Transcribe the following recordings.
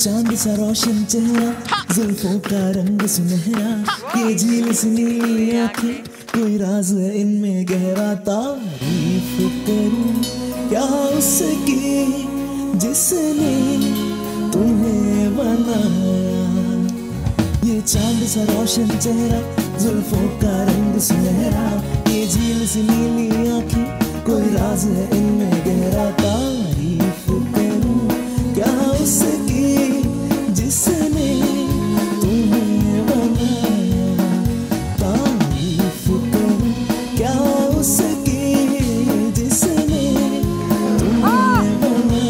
चांद सा रोशन चेहरा, जुल्फों का रंग सुनहरा, ये झील सी नीली आँखें, कोई राज है इनमें गहरा। तारीफ करूं क्या उसकी जिसने तुम्हें बनाया। ये चांद सा रोशन चेहरा, जुल्फों का रंग सुनहरा, ये झील सी नीली आँखें, कोई राज है इनमें गहरा। तारीफ करूं क्या उसकी जिसने तुम्हें बनाया। तारीफ करूं क्या उसकी जिसने तुम्हें बनाया।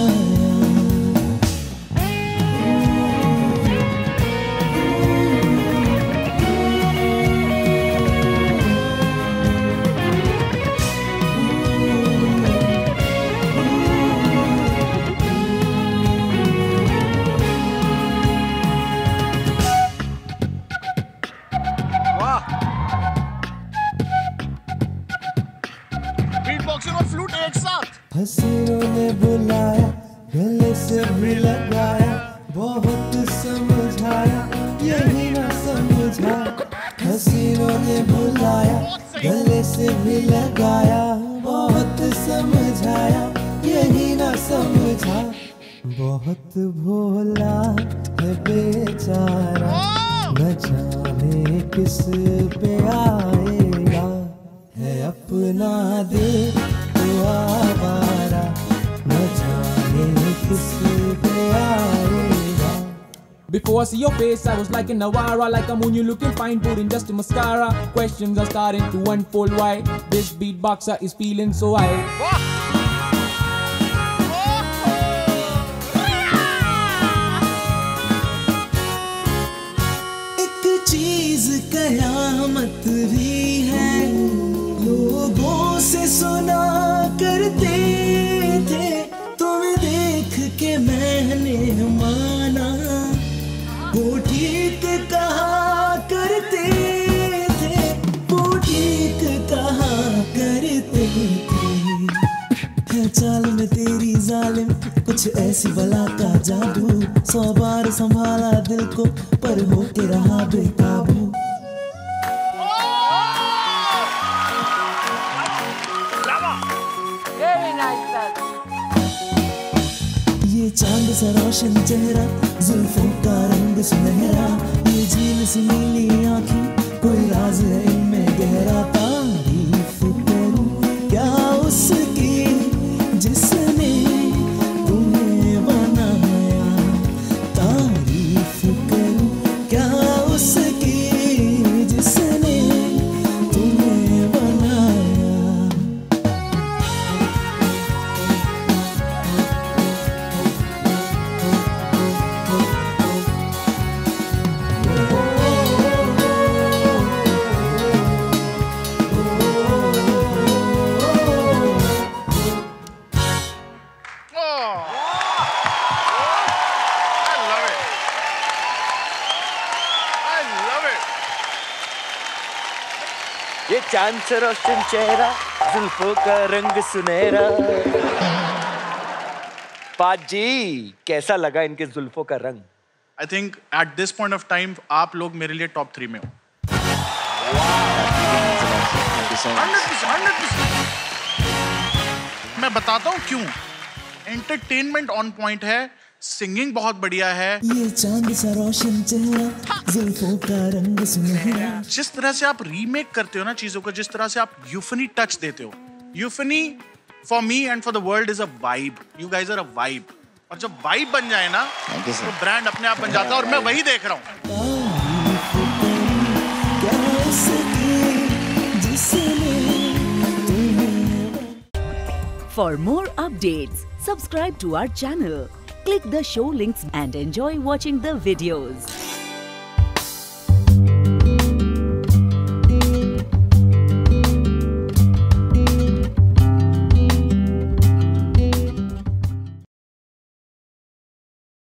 बीटबॉक्सर और फ्लूट एक साथ। हसीनों ने बुलाया, गले से भी लगाया, बहुत समझाया, यही ना समझा। हसीनों ने बुलाया, गले से भी लगाया, बहुत समझाया, यही ना समझा। बहुत भोला है बेचारा, न जाने किस पे आएगा। है अपना दिल तो आवारा, न जाने किस पे आएगा। Before I see your face, I was like in Nawara, like a moon, you looking fine, putting just a mascara. Questions are starting to unfold. Why this beatboxer is feeling so high? एक चीज कयामत भी है, लोगों से सुना करते थे, तुम्हें देख के मैंने माना, वो ठीक कहा करते थे, वो ठीक कहा करते थे। है चाल में तेरी जालिम, कुछ ऐसी बला का जादू, 100 बार संभाला दिल को, पर होके रहा बेकाबू। ये चांद सा रोशन चेहरा, जुल्फों का रंग सुनहरा, ये झील सी नीली आँखें, कोई राज है इनमें गहरा। तारीफ करूं क्या उसकी जिसने तुम्हें बनाया। तारीफ करूं क्या उसकी जिसने तुम्हें बनाया। ये चांद सा रोशन चेहरा, जुल्फों का रंग सुनहरा। पाजी, कैसा लगा इनके जुल्फों का रंग? I think at this point of time आप लोग मेरे लिए टॉप 3 में हो। 100%। मैं बताता हूँ क्यों। एंटरटेनमेंट ऑन पॉइंट है, सिंगिंग बहुत बढ़िया है। ये चांद सा रोशन चेहरा, जुल्फों का रंग सुनहरा। जिस तरह से आप रीमेक करते हो ना चीजों को, जिस तरह से आप यूफनी टच देते हो, euphony for me and for the world is a vibe. You guys are a vibe, और जब वाइब बन जाए ना तो ब्रांड अपने आप बन जाता है, और मैं वही देख रहा हूँ। For more updates, subscribe to our channel, click the show links and enjoy watching the videos.